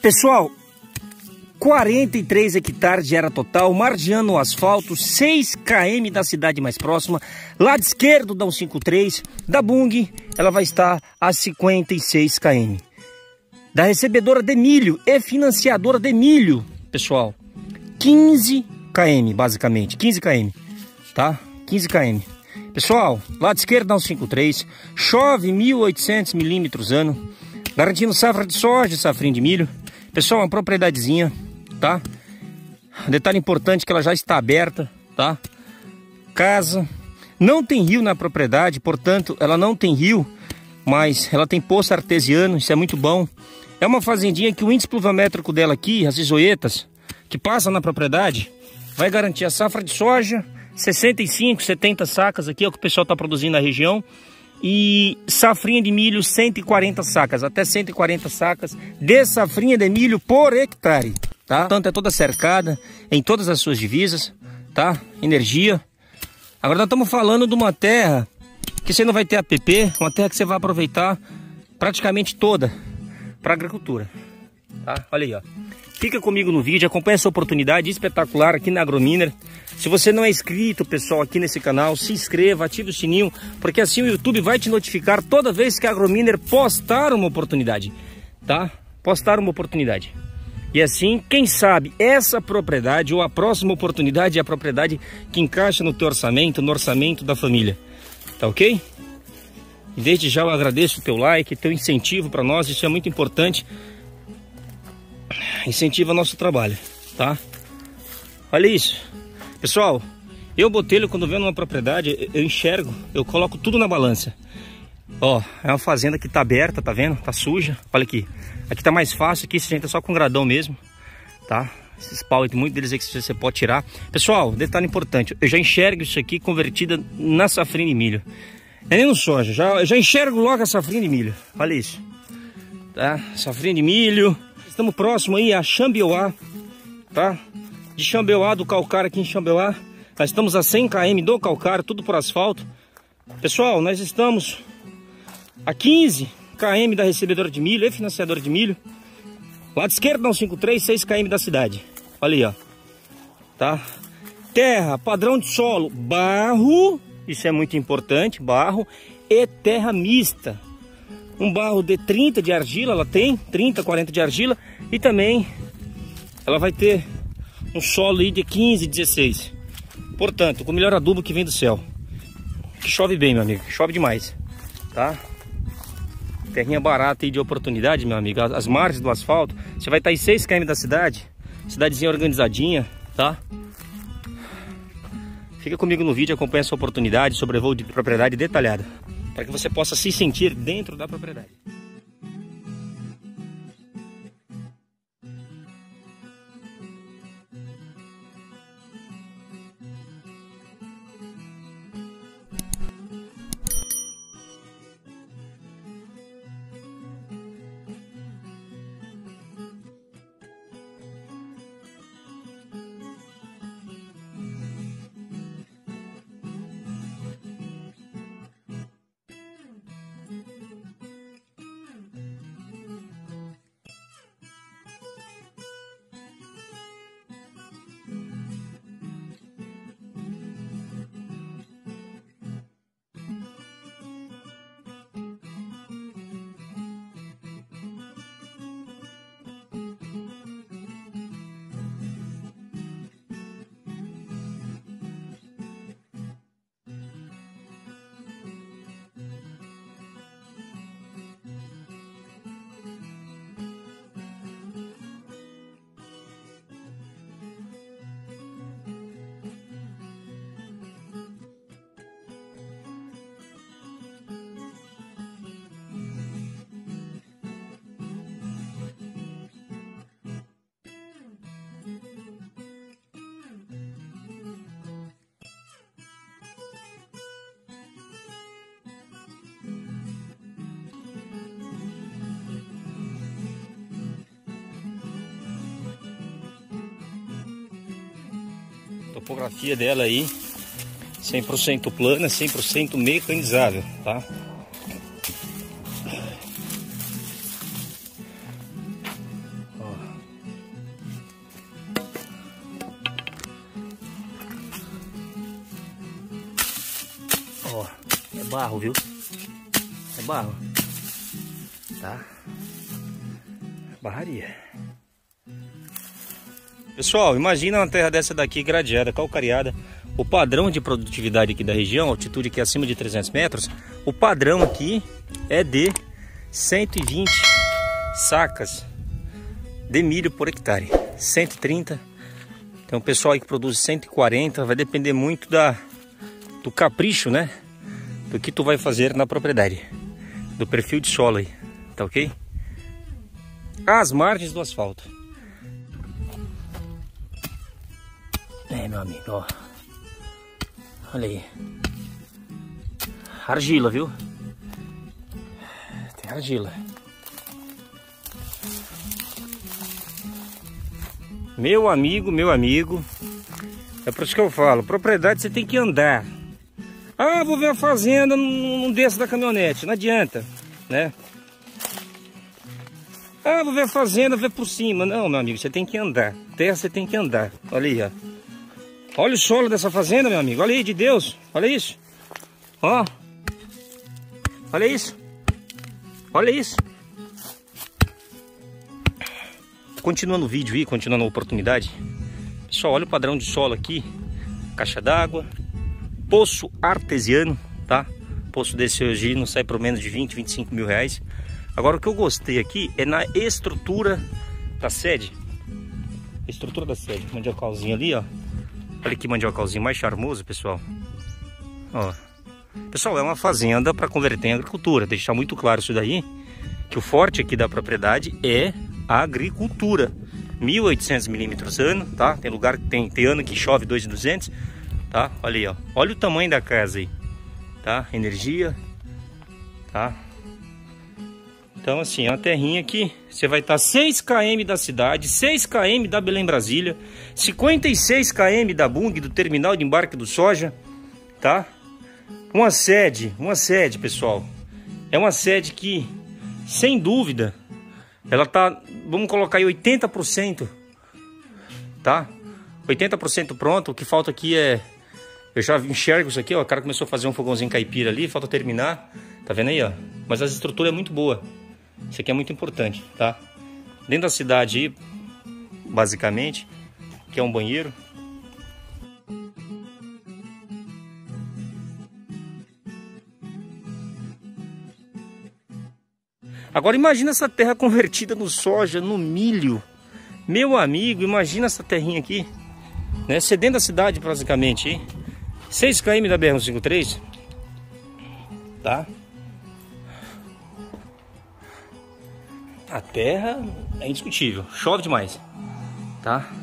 Pessoal, 43 hectares de área total, margeando o asfalto, 6 km da cidade mais próxima. Lado esquerdo da 153, da Bung, ela vai estar a 56 km. Da recebedora de milho e financiadora de milho, pessoal, 15 km basicamente, 15 km, tá? 15 km. Pessoal, lado esquerdo da 153, chove 1.800 milímetros ano, garantindo safra de soja e safrinha de milho. Pessoal, uma propriedadezinha, tá? Detalhe importante que ela já está aberta, tá? Casa, não tem rio na propriedade, portanto, ela não tem rio, mas ela tem poço artesiano, isso é muito bom. É uma fazendinha que o índice pluviométrico dela aqui, as isoetas, que passam na propriedade, vai garantir a safra de soja, 65, 70 sacas aqui, é o que o pessoal está produzindo na região. E safrinha de milho, 140 sacas, até 140 sacas de safrinha de milho por hectare, tá? Portanto, é toda cercada, em todas as suas divisas, tá? Energia. Agora nós estamos falando de uma terra que você não vai ter APP, uma terra que você vai aproveitar praticamente toda para agricultura, tá? Olha aí, ó. Fica comigo no vídeo, acompanha essa oportunidade espetacular aqui na AgroMiner. Se você não é inscrito, pessoal, aqui nesse canal, se inscreva, ative o sininho, porque assim o YouTube vai te notificar toda vez que a AgroMiner postar uma oportunidade, tá? Postar uma oportunidade. E assim, quem sabe, essa propriedade ou a próxima oportunidade é a propriedade que encaixa no teu orçamento, no orçamento da família, tá ok? E desde já eu agradeço o teu like, teu incentivo para nós, isso é muito importante. Incentiva nosso trabalho, tá? Olha isso. Pessoal, eu botelho quando vendo uma propriedade, eu enxergo, eu coloco tudo na balança. Ó, é uma fazenda que tá aberta, tá vendo? Tá suja, olha aqui. Aqui tá mais fácil, aqui você entra só com gradão mesmo, tá? Esses pau, muitos deles aqui você pode tirar. Pessoal, detalhe importante, eu já enxergo isso aqui convertida na safrinha de milho. É nem no soja, eu já enxergo logo a safrinha de milho, olha isso. Tá? Safrinha de milho. Estamos próximo aí a Xambioá, tá? De Xambioá, do calcário aqui em Xambioá. Nós estamos a 100 km do calcário, tudo por asfalto. Pessoal, nós estamos a 15 km da recebedora de milho e financiadora de milho. Lado esquerdo, não, 53, 6 km da cidade. Olha aí, ó. Tá? Terra, padrão de solo, barro, isso é muito importante, barro e terra mista. Um barro de 30 de argila, ela tem 30, 40 de argila. E também ela vai ter um solo aí de 15, 16. Portanto, com o melhor adubo que vem do céu. Que chove bem, meu amigo, chove demais, tá? Terrinha barata aí de oportunidade, meu amigo. As margens do asfalto, você vai estar em 6 km da cidade. Cidadezinha organizadinha, tá? Fica comigo no vídeo, acompanha essa oportunidade, sobrevoo de propriedade detalhada, para que você possa se sentir dentro da propriedade. Topografia dela aí 100% plana, 100% mecanizável, tá? Ó. barro, viu? É barro. Tá? Barraria. Pessoal, imagina uma terra dessa daqui gradeada, calcareada. O padrão de produtividade aqui da região, altitude aqui acima de 300 metros, o padrão aqui é de 120 sacas de milho por hectare. 130. Tem um pessoal aí que produz 140. Vai depender muito do capricho, né? Do que tu vai fazer na propriedade. Do perfil de solo aí. Tá ok? Às margens do asfalto. Meu amigo, ó. Olha aí. Argila, viu? Tem argila. Meu amigo. É por isso que eu falo. Propriedade você tem que andar. Ah, vou ver a fazenda num desce da caminhonete. Não adianta, né? Ah, vou ver a fazenda, ver por cima. Não, meu amigo, você tem que andar. Terra você tem que andar. Olha aí, ó. Olha o solo dessa fazenda, meu amigo. Olha aí, de Deus. Olha isso. Ó. Olha isso. Olha isso. Continuando o vídeo aí, continuando a oportunidade. Pessoal, olha o padrão de solo aqui. Caixa d'água. Poço artesiano, tá? Poço desse hoje não sai por menos de 20, 25 mil reais. Agora o que eu gostei aqui é na estrutura da sede. Estrutura da sede. Mandiocalzinho ali, ó. Olha que mandiocalzinho mais charmoso, pessoal. Ó. Pessoal, é uma fazenda para converter em agricultura. Deixar muito claro isso daí. Que o forte aqui da propriedade é a agricultura. 1.800 milímetros ano, tá? Tem lugar que tem ano que chove 2.200, tá? Olha aí, ó. Olha o tamanho da casa aí, tá? Energia, tá? Então assim, é uma terrinha que você vai estar 6 km da cidade, 6 km da Belém Brasília, 56 km da Bung, do terminal de embarque do soja, tá? Uma sede, pessoal. É uma sede que, sem dúvida, ela tá, vamos colocar aí 80%, tá? 80% pronto. O que falta aqui é, eu já enxergo isso aqui, ó, o cara começou a fazer um fogãozinho caipira ali, falta terminar, tá vendo aí, ó? Mas a estrutura é muito boa. Isso aqui é muito importante, tá? Dentro da cidade aí, basicamente, que é um banheiro. Agora imagina essa terra convertida no soja, no milho. Meu amigo, imagina essa terrinha aqui, né? Você dentro da cidade, basicamente, hein? 6 km da BR-153, tá? A terra é indiscutível, chove demais, tá?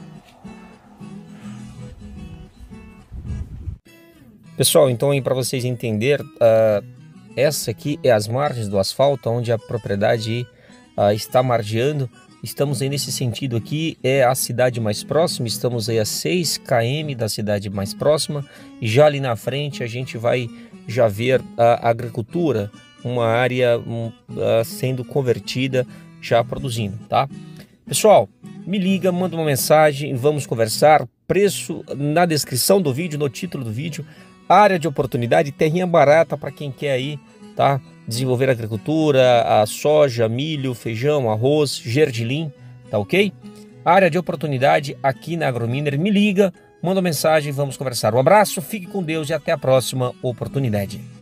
Pessoal, então aí para vocês entenderem, essa aqui é as margens do asfalto, onde a propriedade está margeando. Estamos aí nesse sentido aqui, é a cidade mais próxima, estamos aí a 6 km da cidade mais próxima. E já ali na frente a gente vai já ver a agricultura, uma área sendo convertida, já produzindo, tá? Pessoal, me liga, manda uma mensagem, vamos conversar. Preço na descrição do vídeo, no título do vídeo. Área de oportunidade, terrinha barata para quem quer aí, tá? Desenvolver agricultura, a soja, milho, feijão, arroz, gergelim, tá ok? Área de oportunidade aqui na Agrominer. Me liga, manda uma mensagem, vamos conversar. Um abraço, fique com Deus e até a próxima oportunidade.